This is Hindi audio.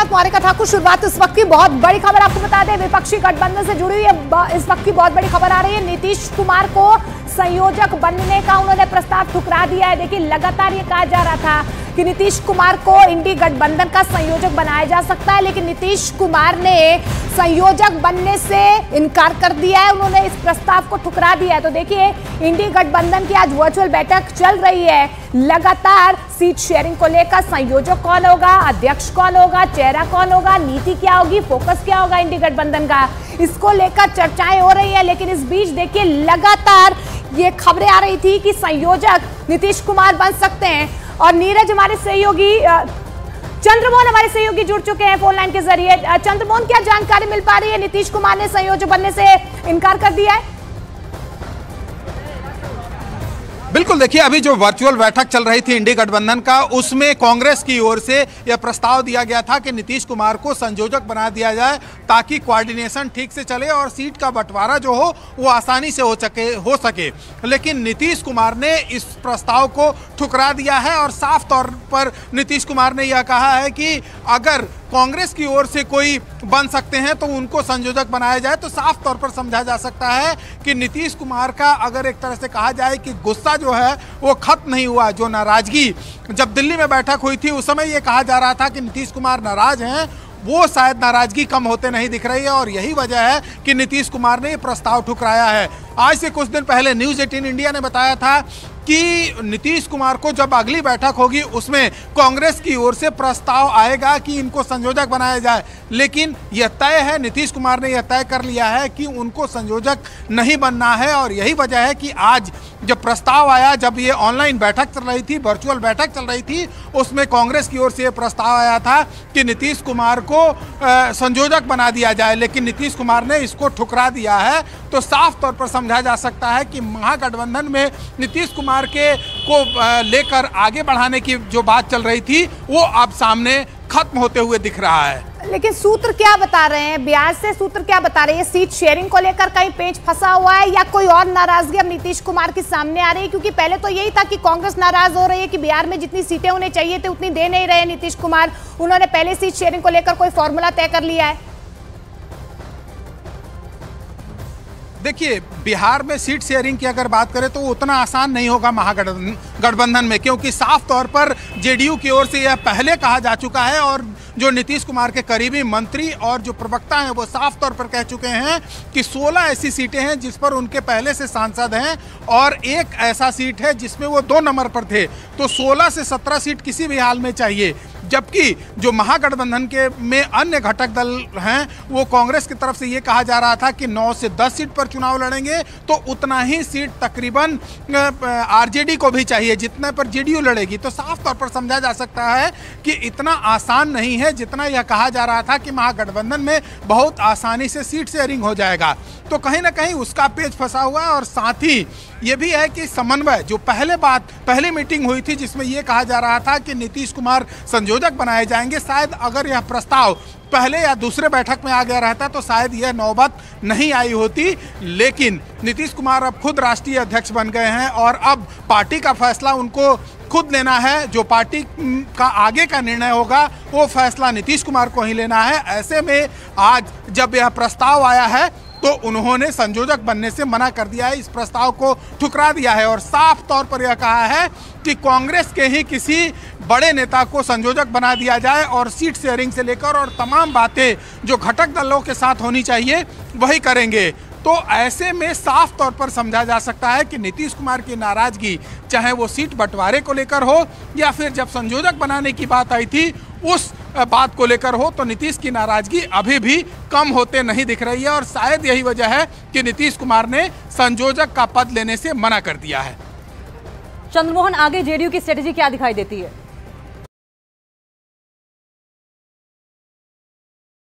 साथ मौरिका ठाकुर। शुरुआत इस वक्त की बहुत बड़ी खबर आपको बता दें, विपक्षी गठबंधन से जुड़ी हुई है इस वक्त की बहुत बड़ी खबर आ रही है। नीतीश कुमार को संयोजक बनने का उन्होंने प्रस्ताव ठुकरा दिया है। देखिए, लगातार ये कहा जा रहा था कि नीतीश कुमार को इंडी गठबंधन का संयोजक बनाया जा सकता है, लेकिन नीतीश कुमार ने संयोजक बनने से इनकार कर दिया है। उन्होंने इस प्रस्ताव को ठुकरा दिया है। तो देखिए, इंडी गठबंधन की आज वर्चुअल बैठक चल रही है। लगातार सीट शेयरिंग को लेकर संयोजक कौन होगा, अध्यक्ष कौन होगा, चेहरा कौन होगा, नीति क्या होगी, फोकस क्या होगा इंडी गठबंधन का, इसको लेकर चर्चाएं हो रही है। लेकिन इस बीच देखिए, लगातार ये खबरें आ रही थी कि संयोजक नीतीश कुमार बन सकते हैं। और नीरज हमारे सहयोगी, चंद्रमोहन हमारे सहयोगी जुड़ चुके हैं फोन लाइन के जरिए। चंद्रमोहन, क्या जानकारी मिल पा रही है? नीतीश कुमार ने संयोजक बनने से इनकार कर दिया है। बिल्कुल, देखिए, अभी जो वर्चुअल बैठक चल रही थी इंडी गठबंधन का, उसमें कांग्रेस की ओर से यह प्रस्ताव दिया गया था कि नीतीश कुमार को संयोजक बना दिया जाए ताकि कोऑर्डिनेशन ठीक से चले और सीट का बंटवारा जो हो वो आसानी से हो सके। लेकिन नीतीश कुमार ने इस प्रस्ताव को ठुकरा दिया है और साफ तौर पर नीतीश कुमार ने यह कहा है कि अगर कांग्रेस की ओर से कोई बन सकते हैं तो उनको संयोजक बनाया जाए। तो साफ तौर पर समझा जा सकता है कि नीतीश कुमार का, अगर एक तरह से कहा जाए कि गुस्सा जो है वो खत्म नहीं हुआ। जो नाराजगी जब दिल्ली में बैठक हुई थी उस समय ये कहा जा रहा था कि नीतीश कुमार नाराज हैं, वो शायद नाराजगी कम होते नहीं दिख रही है और यही वजह है कि नीतीश कुमार ने ये प्रस्ताव ठुकराया है। आज से कुछ दिन पहले न्यूज़ 18 इंडिया ने बताया था कि नीतीश कुमार को जब अगली बैठक होगी उसमें कांग्रेस की ओर से प्रस्ताव आएगा कि इनको संयोजक बनाया जाए। लेकिन यह तय है, नीतीश कुमार ने यह तय कर लिया है कि उनको संयोजक नहीं बनना है। और यही वजह है कि आज जब प्रस्ताव आया, जब ये ऑनलाइन बैठक चल रही थी, वर्चुअल बैठक चल रही थी, उसमें कांग्रेस की ओर से यह प्रस्ताव आया था कि नीतीश कुमार को संयोजक बना दिया जाए, लेकिन नीतीश कुमार ने इसको ठुकरा दिया है। तो साफ तौर पर समझा जा सकता है कि महागठबंधन में नीतीश कुमार को लेकर आगे बढ़ाने की जो बात चल रही थी वो अब सामने खत्म होते हुए दिख रहा है। लेकिन सूत्र क्या बता रहे हैं, बिहार से सूत्र क्या बता रहे हैं? सीट शेयरिंग को लेकर कहीं पेच फंसा हुआ है या कोई और नाराजगी अब नीतीश कुमार के सामने आ रही है? क्योंकि पहले तो यही था कि कांग्रेस नाराज हो रही है कि बिहार में जितनी सीटें उन्हें चाहिए थी उतनी दे नहीं रहे नीतीश कुमार। उन्होंने पहले सीट शेयरिंग को लेकर कोई फॉर्मूला तय कर लिया है। देखिए, बिहार में सीट शेयरिंग की अगर बात करें तो उतना आसान नहीं होगा महागठबंधन में, क्योंकि साफ तौर पर जेडीयू की ओर से यह पहले कहा जा चुका है और जो नीतीश कुमार के करीबी मंत्री और जो प्रवक्ता हैं वो साफ तौर पर कह चुके हैं कि 16 ऐसी सीटें हैं जिस पर उनके पहले से सांसद हैं और एक ऐसा सीट है जिसमें वो 2 नंबर पर थे। तो 16 से 17 सीट किसी भी हाल में चाहिए। जबकि जो महागठबंधन के में अन्य घटक दल हैं वो कांग्रेस की तरफ से ये कहा जा रहा था कि 9 से 10 सीट पर चुनाव लड़ेंगे, तो उतना ही सीट तकरीबन आरजेडी को भी चाहिए जितने पर जेडीयू लड़ेगी। तो साफ तौर पर समझा जा सकता है कि इतना आसान नहीं है जितना यह कहा जा रहा था कि महागठबंधन में बहुत आसानी से सीट शेयरिंग हो जाएगा। तो कहीं ना कहीं उसका पेच फंसा हुआ है। और साथ ही ये भी है कि समन्वय, जो पहली मीटिंग हुई थी जिसमें यह कहा जा रहा था कि नीतीश कुमार संयोजक बनाए जाएंगे, शायद अगर यह प्रस्ताव पहले या दूसरे बैठक में आ गया रहता तो शायद यह नौबत नहीं आई होती। लेकिन नीतीश कुमार अब खुद राष्ट्रीय अध्यक्ष बन गए हैं और अब पार्टी का फैसला उनको खुद लेना है। जो पार्टी का आगे का निर्णय होगा वो फैसला नीतीश कुमार को ही लेना है। ऐसे में आज जब यह प्रस्ताव आया है तो उन्होंने संयोजक बनने से मना कर दिया है, इस प्रस्ताव को ठुकरा दिया है और साफ तौर पर यह कहा है कि कांग्रेस के ही किसी बड़े नेता को संयोजक बना दिया जाए और सीट शेयरिंग से लेकर और तमाम बातें जो घटक दलों के साथ होनी चाहिए वही करेंगे। तो ऐसे में साफ तौर पर समझा जा सकता है कि नीतीश कुमार की नाराजगी, चाहे वो सीट बंटवारे को लेकर हो या फिर जब संयोजक बनाने की बात आई थी उस बात को लेकर हो, तो नीतीश की नाराजगी अभी भी कम होते नहीं दिख रही है। और शायद यही वजह है कि नीतीश कुमार ने संयोजक का पद लेने से मना कर दिया है। चंद्रमोहन, आगे जेडीयू की स्ट्रेटेजी क्या दिखाई देती है?